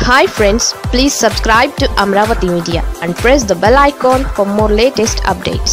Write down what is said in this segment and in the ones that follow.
Hi friends, please subscribe to Amaravathi Media and press the bell icon for more latest updates.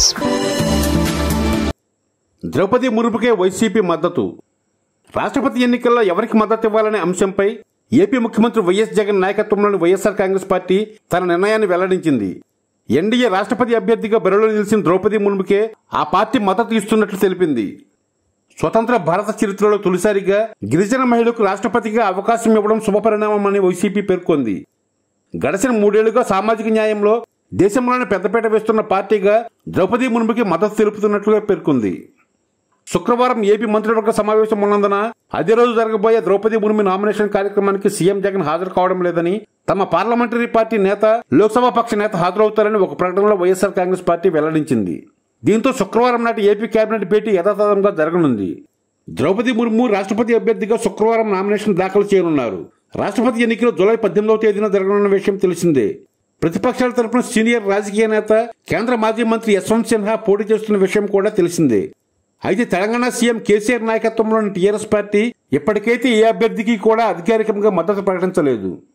Draupadi ముర్ముకే వైసీపీ మద్దతు. రాష్ట్రపతి ఎన్నికల్లో ఎవరికి మద్దతు ఇవ్వాలనే అంశంపై ఏపీ ముఖ్యమంత్రి వైఎస్ జగన్ నాయకత్వంలోని వైఎస్ఆర్ కాంగ్రెస్ పార్టీ తన నిర్ణయాన్ని వెల్లడించింది. ఎన్డీఏ రాష్ట్రపతి అభ్యర్థిగా బరిలో నిలిచిన ద్రౌపది ముర్ముకే ఆ పార్టీ మద్దతు ఇస్తున్నట్లు తెలిపింది. స్వతంత్ర భారత చరిత్రలో తొలిసారిగా గిరిజన మహిళకు రాష్ట్రపతిగా అవకాశం ఇవ్వడం శుభపరిణామమని వైసీపీ పేర్కొంది. గడిచిన 3 ఏళ్లుగా సామాజిక న్యాయంలో దేశంలోనే పెద్దపీట వేస్తున్న పార్టీగా ద్రౌపది ముర్ముకి మద్దతు తెలుపుతున్నట్లుగా పేర్కొంది. శుక్రవారం ఏపీ మంత్రివర్గ సమావేశం ఉన్నందున అదే రోజు జరగబోయే ద్రౌపది ముర్ము నామినేషన్ కార్యక్రమానికి సీఎం జగన్ హాజరు కావడం లేదని, తమ పార్లమెంటరీ పార్టీ నేత, లోక్సభ పక్ష నేత హాజరవుతారని ఒక ప్రకటనలో వైఎస్ఆర్ కాంగ్రెస్ పార్టీ వెల్లడించింది. దీంతో శుక్రవారం నాటి ఏపీ కేబినెట్ భేటీ యథాతథంగా జరగనుంది. ద్రౌపది ముర్ము రాష్ట్రపతి అభ్యర్థిగా శుక్రవారం నామినేషన్ దాఖలు చేయనున్నారు. రాష్ట్రపతి ఎన్నికలు జూలై 18వ తేదీన జరగనున్న విషయం తెలిసిందే. ప్రతిపక్షాల తరపున సీనియర్ రాజకీయ నేత, కేంద్ర మాజీ మంత్రి యశ్వంత్ సిన్హా పోటీ చేస్తున్న విషయం కూడా తెలిసిందే. అయితే తెలంగాణ సీఎం కేసీఆర్ నాయకత్వంలోని టీఆర్ఎస్ పార్టీ ఇప్పటికైతే ఏ అభ్యర్థికి కూడా అధికారికంగా మద్దతు ప్రకటించలేదు.